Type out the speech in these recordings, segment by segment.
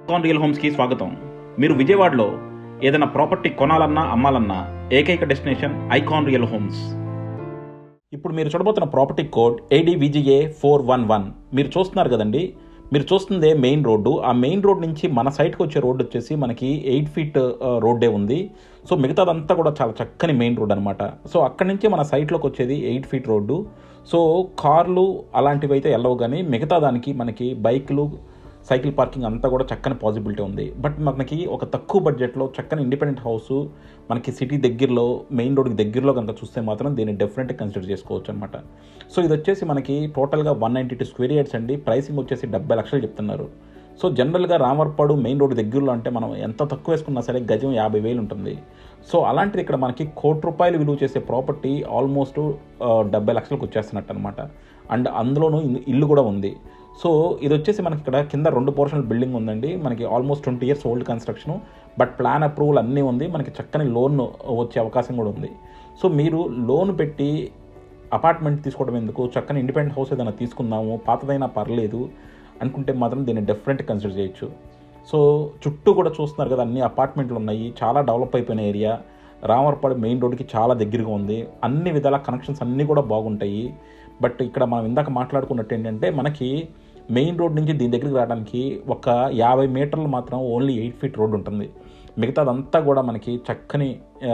Icon real హోమ్స్కి స్వాగతం. మీరు విజయవాడలో ఏదైనా ప్రాపర్టీ కొనాలన్నా అమ్మాలన్నా ఏకైక డెస్టినేషన్ ఐకాన్ రియల్ హోమ్స్. ఇప్పుడు మీరు చూడబోతున్న ప్రాపర్టీ కోడ్ ADVGA 411. మీరు చూస్తున్నారు కదండి, మీరు చూస్తుందే మెయిన్ రోడ్డు. ఆ మెయిన్ రోడ్ నుంచి మన సైట్కి వచ్చే రోడ్డు వచ్చేసి మనకి 8 feet రోడ్డే ఉంది. సో మిగతాదంతా కూడా చాలా చక్కని మెయిన్ రోడ్ అనమాట. సో అక్కడి నుంచి మన సైట్లోకి వచ్చేది 8 feet రోడ్డు. సో కార్లు అలాంటివి అయితే వెళ్ళవు, కానీ మిగతా దానికి మనకి బైకులు, సైకిల్ పార్కింగ్ అంతా కూడా చక్కని పాసిబిలిటీ ఉంది. బట్ మనకి ఒక తక్కువ బడ్జెట్లో చక్కని ఇండిపెండెంట్ హౌస్ మనకి సిటీ దగ్గరలో, మెయిన్ రోడ్కి దగ్గరలో కనుక చూస్తే మాత్రం దీన్ని డెఫినెట్గా కన్సిడర్ చేసుకోవచ్చు అనమాట. సో ఇది వచ్చేసి మనకి టోటల్గా 192 square yards అండి. ప్రైసింగ్ వచ్చేసి 70 లక్షలు చెప్తున్నారు. సో జనరల్గా రామర్పాడు మెయిన్ రోడ్ దగ్గరలో అంటే మనం ఎంత తక్కువ వేసుకున్నా సరే గజం 50,000 ఉంటుంది. సో అలాంటిది ఇక్కడ మనకి ₹1,00,00,000 విలువ చేసే ప్రాపర్టీ ఆల్మోస్ట్ 70 లక్షలకు వచ్చేస్తున్నట్టు అనమాట. అండ్ అందులోనూ ఇల్లు కూడా ఉంది. సో ఇది వచ్చేసి మనకి ఇక్కడ కింద 2 పోర్షనల్ బిల్డింగ్ ఉందండి. మనకి almost 20 years old construction, but plan approval అన్నీ ఉంది. మనకి చక్కని లోన్ వచ్చే అవకాశం కూడా ఉంది. సో మీరు లోన్ పెట్టి అపార్ట్మెంట్ తీసుకోవడం ఎందుకు, చక్కని ఇండిపెండెంట్ హౌస్ ఏదైనా తీసుకుందాము, పాతదైనా పర్లేదు అనుకుంటే మాత్రం దీన్ని డెఫినెట్ కన్సిడర్ చేయొచ్చు. సో చుట్టూ కూడా చూస్తున్నారు కదా, అన్ని అపార్ట్మెంట్లు ఉన్నాయి. చాలా డెవలప్ అయిపోయిన ఏరియా. రామర్పాడు మెయిన్ రోడ్కి చాలా దగ్గరగా ఉంది. అన్ని విధాల కనెక్షన్స్ అన్నీ కూడా బాగుంటాయి. బట్ ఇక్కడ మనం ఇందాక మాట్లాడుకున్నట్టు ఏంటంటే, మనకి మెయిన్ రోడ్ నుంచి దీని దగ్గరికి రావడానికి ఒక 50 మీటర్లు మాత్రం ఓన్లీ 8 feet రోడ్డు ఉంటుంది. మిగతాదంతా కూడా మనకి చక్కని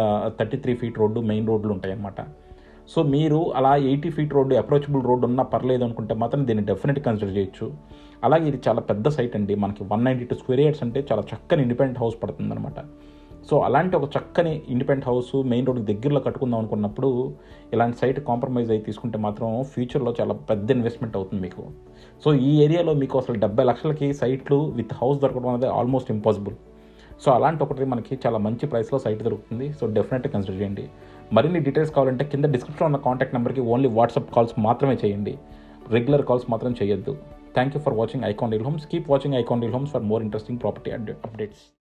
33 feet రోడ్డు, మెయిన్ రోడ్లు ఉంటాయి అన్నమాట. సో మీరు అలా 80 feet రోడ్డు, అప్రోచబుల్ రోడ్డు ఉన్నా పర్లేదు అనుకుంటే మాత్రం దీన్ని డెఫినెట్ కన్సిడర్ చేయొచ్చు. అలాగే ఇది చాలా పెద్ద సైట్ అండి. మనకి 192 square yards అంటే చాలా చక్కని ఇండిపెండెంట్ హౌస్ పడుతుంది అనమాట. సో అలాంటి ఒక చక్కని ఇండిపెండెంట్ హౌస్ మెయిన్ రోడ్కి దగ్గరలో కట్టుకుందాం అనుకున్నప్పుడు ఇలాంటి సైట్ కాంప్రమైజ్ అయ్యి తీసుకుంటే మాత్రం ఫ్యూచర్లో చాలా పెద్ద ఇన్వెస్ట్మెంట్ అవుతుంది మీకు. సో ఈ ఏరియాలో మీకు అసలు 70 లక్షలకి సైట్లు విత్ హౌస్ దొరకడం అనేది ఆల్మోస్ట్ ఇంపాసిబుల్. సో అలాంటి ఒకటి మనకి చాలా మంచి ప్రైస్లో సైట్ దొరుకుతుంది. సో డెఫినెట్గా కన్సిడర్ చేయండి. మరిన్ని డీటెయిల్స్ కావాలంటే కింద డిస్క్రిప్షన్లో ఉన్న కాంటాక్ట్ నెంబర్కి ఓన్లీ వాట్సాప్ కాల్స్ మాత్రమే చేయండి. రెగ్యులర్ కాల్స్ మాత్రం చేయొద్దు. Thank you for watching Icon Real Homes. Keep watching Icon Real Homes for more interesting property updates.